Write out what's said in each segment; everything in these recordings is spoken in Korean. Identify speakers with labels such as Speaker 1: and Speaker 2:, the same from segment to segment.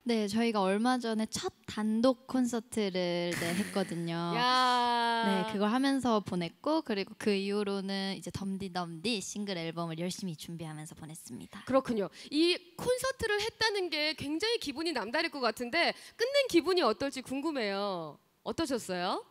Speaker 1: 네, 저희가 얼마 전에 첫 단독 콘서트를 했거든요.
Speaker 2: 야.
Speaker 1: 네, 그걸 하면서 보냈고 그리고 그 이후로는 이제 덤디덤디 싱글 앨범을 열심히 준비하면서 보냈습니다.
Speaker 2: 그렇군요. 이 콘서트를 했다는 게 굉장히 기분이 남다를 것 같은데 끝낸 기분이 어떨지 궁금해요. 어떠셨어요?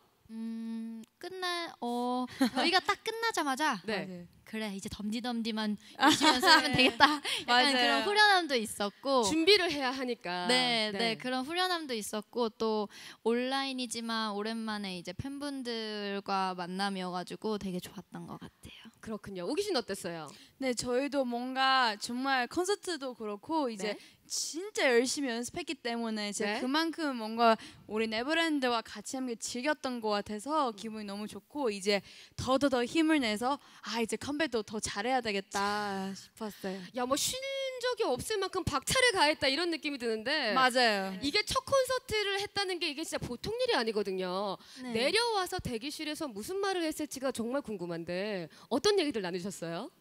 Speaker 1: 저희가 딱 끝나자마자
Speaker 2: 네.
Speaker 1: 그래 이제 덤디덤디만 열심히 연습하면 되겠다. 약간 그런 후련함도 있었고
Speaker 2: 준비를 해야 하니까.
Speaker 1: 네, 그런 후련함도 있었고 또 온라인이지만 오랜만에 이제 팬분들과 만남이어가지고 되게 좋았던 것 같아요.
Speaker 2: 그렇군요. 오기 씨는 어땠어요?
Speaker 3: 네, 저희도 뭔가 정말 콘서트도 그렇고 이제 진짜 열심히 연습했기 때문에 제가 그만큼 뭔가 우리 네버랜드와 같이 함께 즐겼던 것 같아서 기분이 너무 좋고 이제 더더더 힘을 내서 이제 컴백도 더 잘해야 되겠다 싶었어요.
Speaker 2: 야, 뭐 쉰 적이 없을 만큼 박차를 가했다 이런 느낌이 드는데
Speaker 3: 맞아요.
Speaker 2: 이게 첫 콘서트를 했다는 게 이게 진짜 보통 일이 아니거든요.
Speaker 1: 네.
Speaker 2: 내려와서 대기실에서 무슨 말을 했을지가 정말 궁금한데 어떤 얘기들 나누셨어요?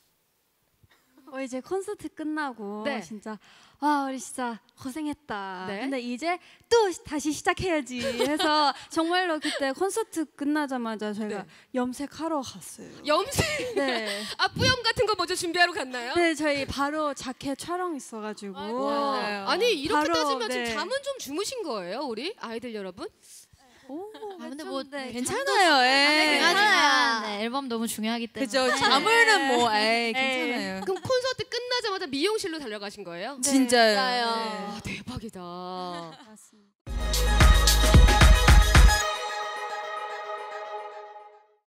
Speaker 4: 이제 콘서트 끝나고 진짜 우리 진짜 고생했다.
Speaker 2: 네.
Speaker 4: 근데 이제 또 다시 시작해야지 해서 정말로 그때 콘서트 끝나자마자 저희가 염색하러 갔어요.
Speaker 2: 염색?
Speaker 4: 네.
Speaker 2: 뿌염 같은 거 먼저 준비하러 갔나요?
Speaker 4: 네, 저희 바로 자켓 촬영 있어가지고.
Speaker 2: 아니 이렇게
Speaker 4: 바로,
Speaker 2: 따지면 지금 잠은 좀 주무신 거예요, 우리 아이들 여러분?
Speaker 1: 근데 뭐
Speaker 3: 괜찮아요.
Speaker 1: 괜찮아요. 네, 앨범 너무 중요하기 때문에.
Speaker 3: 그죠. 잠을은 뭐 괜찮아요.
Speaker 2: 그럼 콘서트 끝나자마자 미용실로 달려가신 거예요?
Speaker 3: 진짜요.
Speaker 2: 아, 대박이다.
Speaker 4: 맞습니다.